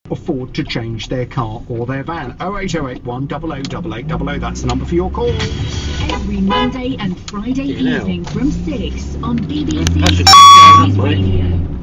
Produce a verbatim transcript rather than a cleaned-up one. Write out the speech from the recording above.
afford to change their car or their van. oh eight oh eight one, double oh double eight double oh, that's the number for your call. Every Monday and Friday You know. evening from six on B B C That's a good Radio.